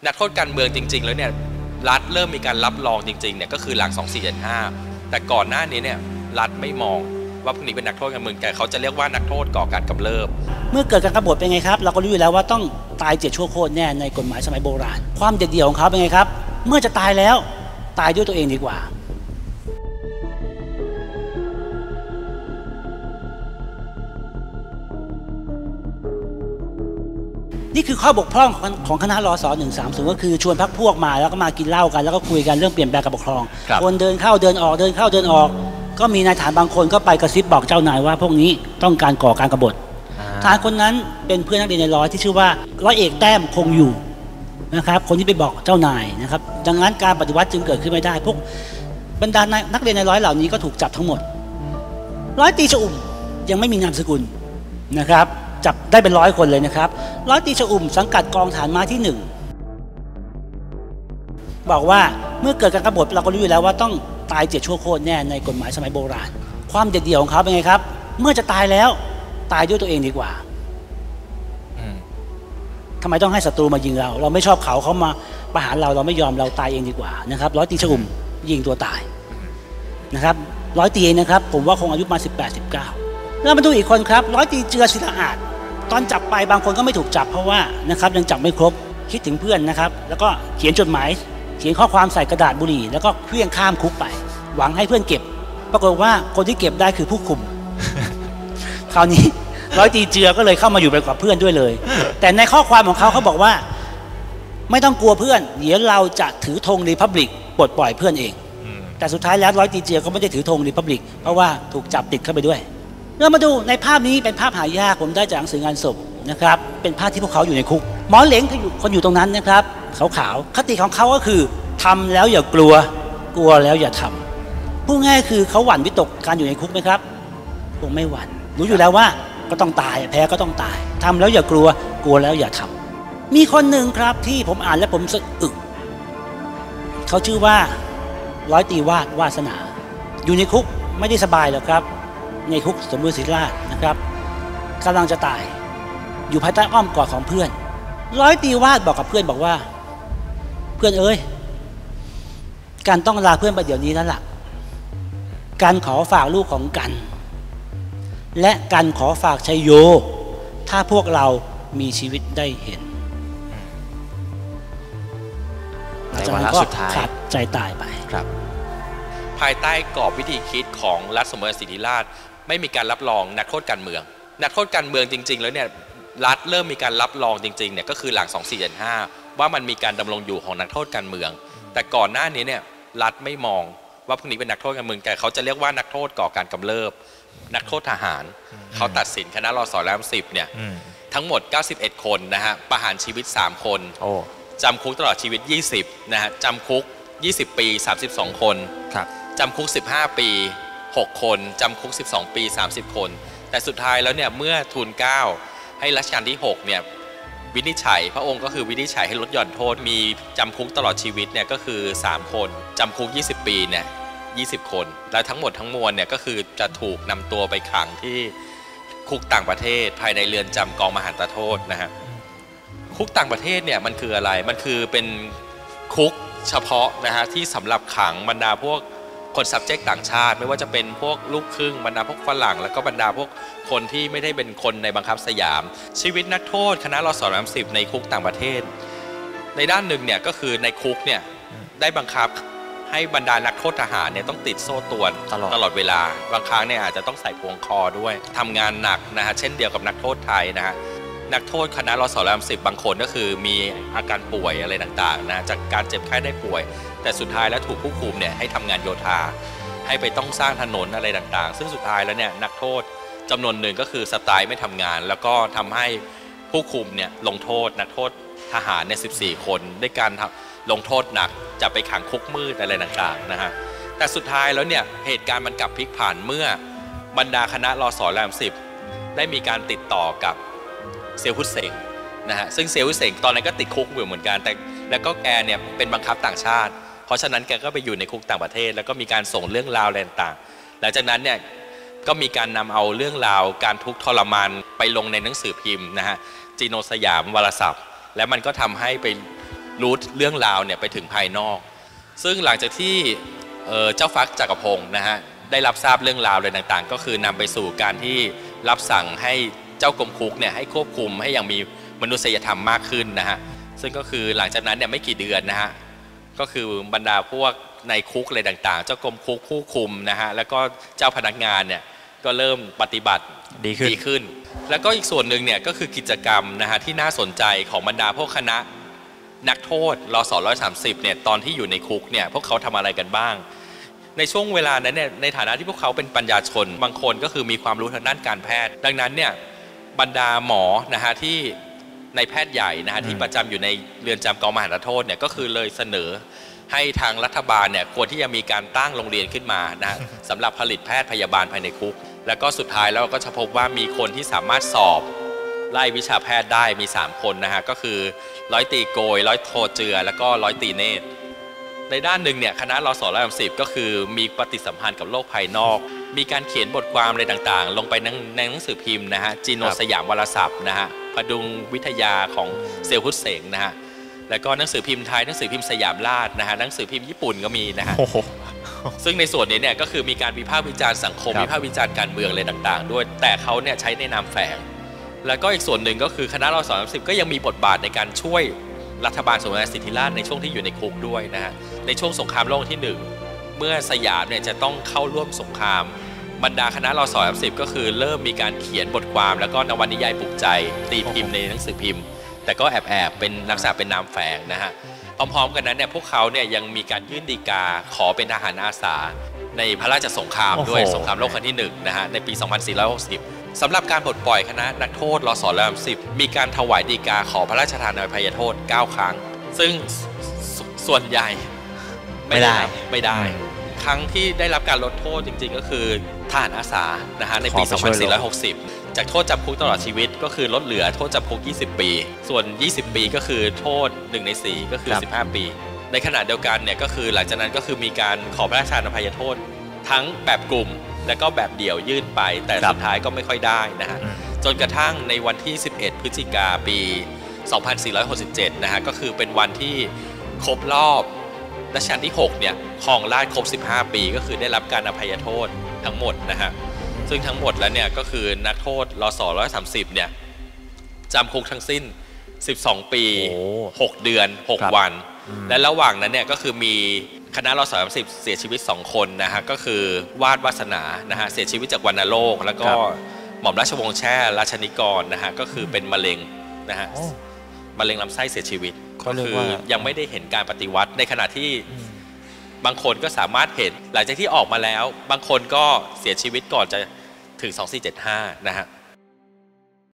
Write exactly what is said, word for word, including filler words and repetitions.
นักโทษการเมืองจริงๆแล้วเนี่ยรัฐเริ่มมีการรับรองจริงๆเนี่ยก็คือหลังสองสี่เจ็ดห้าแต่ก่อนหน้านี้เนี่ยรัฐไม่มองว่าพวกนี้เป็นนักโทษการเมืองแต่เขาจะเรียกว่านักโทษก่อการกำเริบเมื่อเกิดการกบฏเป็นไงครับเราก็รู้อยู่แล้วว่าต้องตายเจ็ดชั่วโคตรแน่ในกฎหมายสมัยโบราณความเด็ดเดี่ยวของเขาเป็นไงครับเมื่อจะตายแล้วตายด้วยตัวเองดีกว่านี่คือข้อบกพร่องของคณะรสหนึ่งสามศูนย์ก็คือชวนพรรคพวกมาแล้วก็มากินเหล้ากันแล้วก็คุยกันเรื่องเปลี่ยนแปลงการปกครองคนเดินเข้าเดินออกเดินเข้าเดินออกก็มีนายทหารบางคนก็ไปกระซิบบอกเจ้านายว่าพวกนี้ต้องการก่อการกบฏทหารคนนั้นเป็นเพื่อนนักเรียนในร้อยที่ชื่อว่าร้อยเอกแต้มคงอยู่นะครับคนที่ไปบอกเจ้านายนะครับดังนั้นการปฏิวัติจึงเกิดขึ้นไม่ได้พวกบรรดานักเรียนในร้อยเหล่านี้ก็ถูกจับทั้งหมดร้อยตีชอุ่มยังไม่มีนามสกุลนะครับจับได้เป็นร้อยคนเลยนะครับร้อยตีชอุ่มสังกัดกองฐานม้าที่หนึ่งบอกว่าเมื่อเกิดการกบฏเราก็รู้อยู่แล้วว่าต้องตายเจ็ดชั่วโคตรแน่ในกฎหมายสมัยโบราณความเด็ดเดี่ยวของเขาเป็นไงครับเมื่อจะตายแล้วตายด้วยตัวเองดีกว่าทำไมต้องให้ศัตรูมายิงเราเราไม่ชอบเขาเขามาประหารเราเราไม่ยอมเราตายเองดีกว่านะครับร้อยตีชอุ่มยิงตัวตายนะครับร้อยตีนะครับผมว่าคงอายุมาสิบแปด สิบเก้าแล้วมาดูอีกคนครับร้อยตีเจือศิลาอาจตอนจับไปบางคนก็ไม่ถูกจับเพราะว่านะครับยังจับไม่ครบคิดถึงเพื่อนนะครับแล้วก็เขียนจดหมายเขียนข้อความใส่กระดาษบุหรี่แล้วก็เคลื่อนข้ามคุกไปหวังให้เพื่อนเก็บปรากฏว่าคนที่เก็บได้คือผู้คุม คราวนี้ร้อยตีเจือก็เลยเข้ามาอยู่ไปกับเพื่อนด้วยเลยแต่ในข้อความของเขาเขาบอกว่าไม่ต้องกลัวเพื่อนเดี๋ยวเราจะถือธงรีพับลิกปลดปล่อยเพื่อนเองแต่สุดท้ายแล้วร้อยตีเจือก็ไม่ได้ถือธงรีพับลิกเพราะว่าถูกจับติดเข้าไปด้วยเรามาดูในภาพนี้เป็นภาพหายากผมได้จากหนังสืองานศพนะครับเป็นภาพที่พวกเขาอยู่ในคุกหมอเหลงคนอยู่ตรงนั้นนะครับขาวๆคติของเขาก็คือทำแล้วอย่ากลัวกลัวแล้วอย่าทำพูดง่ายคือเขาหวั่นวิตกการอยู่ในคุกไหมครับคงไม่หวั่นรู้อยู่แล้วว่าก็ต้องตายแพ้ก็ต้องตายทำแล้วอย่ากลัวกลัวแล้วอย่าทำมีคนหนึ่งครับที่ผมอ่านแล้วผมสะอึกเขาชื่อว่าร้อยตีวาดวาสนาอยู่ในคุกไม่ได้สบายหรอกครับในคุกสมบูรณ์ศิริราชนะครับกำลังจะตายอยู่ภายใต้อ้อมกอดของเพื่อนร้อยตีวาดบอกกับเพื่อนบอกว่าเพื่อนเอ้ยการต้องลาเพื่อนไปเดี๋ยวนี้แล้วล่ะการขอฝากลูกของกันและการขอฝากชัยโยถ้าพวกเรามีชีวิตได้เห็นในวาระสุดท้ายขาดใจตายไปครับภายใต้กรอบวิธีคิดของรัฐสมบูรณศิริราชไม่มีการรับรองนักโทษการเมืองนักโทษการเมืองจริงๆแล้วเนี่ยรัฐเริ่มมีการรับรองจริงๆเนี่ยก็คือหลังสองสี่เจ็ดห้าว่ามันมีการดำรงอยู่ของนักโทษการเมืองแต่ก่อนหน้านี้เนี่ยรัฐไม่มองว่าพวกนี้เป็นนักโทษการเมืองแต่เขาจะเรียกว่านักโทษก่อการกำเริบนักโทษทหารเขาตัดสินคณะรส.แล้วสิบเนี่ยทั้งหมดเก้าสิบเอ็ดคนนะฮะประหารชีวิตสามคนจำคุกตลอดชีวิตยี่สิบนะฮะจำคุกยี่สิบปีสามสิบสองคนจำคุกสิบห้าปีหกคนจำคุกสิบสองปีสามสิบคนแต่สุดท้ายแล้วเนี่ยเมื่อทูลเกล้าให้รัชกาลที่หกเนี่ยวินิจฉัยพระองค์ก็คือวินิจฉัยให้ลดหย่อนโทษมีจำคุกตลอดชีวิตเนี่ยก็คือสามคนจำคุกยี่สิบปีเนี่ยยี่สิบคนแล้วทั้งหมดทั้งมวลเนี่ยก็คือจะถูกนำตัวไปขังที่คุกต่างประเทศภายในเรือนจำกองมหันตโทษนะฮะคุกต่างประเทศเนี่ยมันคืออะไรมันคือเป็นคุกเฉพาะนะฮะที่สำหรับขังบรรดาพวกคน subject ต่างชาติไม่ว่าจะเป็นพวกลูกครึ่งบรรดาพวกฝรั่งแล้วก็บรรดาพวกคนที่ไม่ได้เป็นคนในบังคับสยามชีวิตนักโทษคณะรส.สิบในคุกต่างประเทศในด้านหนึ่งเนี่ยก็คือในคุกเนี่ยได้บังคับให้บรรดานักโทษทหารเนี่ยต้องติดโซ่ตรวนตลอดตลอดเวลาบางครั้งเนี่ยอาจจะต้องใส่พวงคอด้วยทำงานหนักนะฮะเช่นเดียวกับนักโทษไทยนะฮะนักโทษคณะรส.สิบบางคนก็คือมีอาการป่วยอะไรต่างๆนะจากการเจ็บไข้ได้ป่วยแต่สุดท้ายแล้วถูกผู้คุมเนี่ยให้ทำงานโยธาให้ไปต้องสร้างถนนอะไรต่างๆซึ่งสุดท้ายแล้วเนี่ยนักโทษจำนวนหนึ่งก็คือสไตล์ไม่ทำงานแล้วก็ทำให้ผู้คุมเนี่ยลงโทษนักโทษทหารเนี่ยสิบสี่คนด้วยการลงโทษหนักจับไปขังคุกมืดอะไรต่างๆนะฮะแต่สุดท้ายแล้วเนี่ยเหตุการณ์มันกลับพลิกผันเมื่อบรรดาคณะรส.สิบได้มีการติดต่อกับเซียวฮุสเซงนะฮะซึ่งเซียวฮุสเซงตอนนั้นก็ติดคุกอยู่เหมือนกันแต่แล้วก็แกเนี่ยเป็นบังคับต่างชาติเพราะฉะนั้นแกก็ไปอยู่ในคุกต่างประเทศแล้วก็มีการส่งเรื่องราวอะไรต่างๆหลังจากนั้นเนี่ยก็มีการนำเอาเรื่องราวการทุกข์ทรมานไปลงในหนังสือพิมพ์นะฮะจีโนสยามวารสารและมันก็ทำให้ไปรู้เรื่องราวเนี่ยไปถึงภายนอกซึ่งหลังจากที่เจ้าฟักจักรพงศ์นะฮะได้รับทราบเรื่องราวอะไรต่างๆก็คือนำไปสู่การที่รับสั่งให้เจ้ากรมคุกเนี่ยให้ควบคุมให้อย่างมีมนุษยธรรมมากขึ้นนะฮะซึ่งก็คือหลังจากนั้นเนี่ยไม่กี่เดือนนะฮะก็คือบรรดาพวกในคุกอะไรต่างๆเจ้ากรมคุกผู้คุมนะฮะแล้วก็เจ้าพนักงานเนี่ยก็เริ่มปฏิบัติดีขึ้นดีขึ้นแล้วก็อีกส่วนหนึ่งเนี่ยก็คือกิจกรรมนะฮะที่น่าสนใจของบรรดาพวกคณะนักโทษรศร้อยสามสิบเนี่ยตอนที่อยู่ในคุกเนี่ยพวกเขาทำอะไรกันบ้างในช่วงเวลานั้นเนี่ยในฐานะที่พวกเขาเป็นปัญญาชนบางคนก็คือมีความรู้ทางด้านการแพทย์ดังนั้นเนี่ยบรรดาหมอนะฮะที่ในแพทย์ใหญ่นะฮะที่ประจำอยู่ในเรือนจำกองมหาโทษเนี่ยก็คือเลยเสนอให้ทางรัฐบาลเนี่ยควรที่จะมีการตั้งโรงเรียนขึ้นมานะสำหรับผลิตแพทย์พยาบาลภายในคุกแล้วก็สุดท้ายแล้วก็จะพบว่ามีคนที่สามารถสอบไล่วิชาแพทย์ได้มีสามคนนะฮะก็คือร้อยตรีโกยร้อยโทเจือแล้วก็ร้อยตรีเนตรในด้านหนึ่งเนี่ยคณะรศร้อยสามสิบก็คือมีปฏิสัมพันธ์กับโลกภายนอกมีการเขียนบทความอะไรต่างๆลงไปในหนังสือพิมพ์นะฮะจีโนสยามวารสพนะฮะพดุงวิทยาของเซลล์ฮุสเสงนะฮะแล้วก็หนังสือพิมพ์ไทยหนังสือพิมพ์สยามราชนะฮะหนังสือพิมพ์ญี่ปุ่นก็มีนะฮะซึ่งในส่วนนี้เนี่ยก็คือมีการวิพากษ์วิจารณ์สังคมวิพากษ์วิจารณ์การเมืองอะไรต่างๆด้วยแต่เขาเนี่ยใช้ในนามแฝงแล้วก็อีกส่วนหนึ่งก็คือคณะรศสามสิบก็ยังมีบทบาทในการช่วยรัฐบาลสมเด็จสิทธิราชในช่วงที่อยู่ในคุกด้วยนะฮะในช่วงสงครามโลกที่หนึ่งเมื่อสยามเนี่ยจะต้องเข้าร่วมสงครามบรรดาคณะรศสามสิบก็คือเริ่มมีการเขียนบทความแล้วก็นวนิยายปลุกใจตีพิมพ์ในหนังสือพิมพ์แต่ก็แอบแอบเป็นลักษณะเป็นนามแฝงนะฮะพร้อมๆกันนั้นเนี่ยพวกเขาเนี่ยยังมีการยื่นฎีกาขอเป็นทหารอาสาในพระราชสงครามด้วยสงครามโลกครั้งที่หนึ่งนะฮะในปี สองพันสี่ร้อยหกสิบ สำหรับการปลดปล่อยคณะนักโทษรศร้อยสามสิบมีการถวายฎีกาขอพระราชทานอภัยโทษเก้าครั้งซึ่งส่วนใหญ่ไม่ได้ไม่ได้ครั้งที่ได้รับการลดโทษจริงๆก็คือทหารอาสานะฮะในปี สองพันสี่ร้อยหกสิบ จากโทษจำคุกตลอดชีวิตก็คือลดเหลือโทษจำคุกยี่สิบปีส่วนยี่สิบปีก็คือโทษหนึ่งในสี่ก็คือสิบห้าปีในขณะเดียวกันเนี่ยก็คือหลังจากนั้นก็คือมีการขอพระราชทานอภัยโทษทั้งแบบกลุ่มและก็แบบเดี่ยวยื่นไปแต่สุดท้ายก็ไม่ค่อยได้นะฮะจนกระทั่งในวันที่สิบเอ็ดพฤศจิกายนปี สองพันสี่ร้อยหกสิบเจ็ด นะฮะก็คือเป็นวันที่ครบรอบรัชกาลที่หกเนี่ยครองราชย์ครบสิบห้าปีก็คือได้รับการอภัยโทษทั้งหมดนะฮะซึ่งทั้งหมดแล้วเนี่ยก็คือนักโทษรศร้อยสามสิบเนี่ยจำคุกทั้งสิ้นสิบสองปีหกเดือนหกวันและระหว่างนั้นเนี่ยก็คือมีคณะรศสามสิบเสียชีวิตสองคนนะฮะก็คือวาดวาสนานะฮะเสียชีวิตจากวัณโรคแล้วก็หม่อมราชวงศ์แช่ราชนิกรนะฮะก็คือเป็นมะเร็งนะฮะมะเร็งลำไส้เสียชีวิตก็คือยังไม่ได้เห็นการปฏิวัติในขณะที่บางคนก็สามารถเห็นหลังจากที่ออกมาแล้วบางคนก็เสียชีวิตก่อนจะถึงสองพันสี่ร้อยเจ็ดสิบห้านะฮะ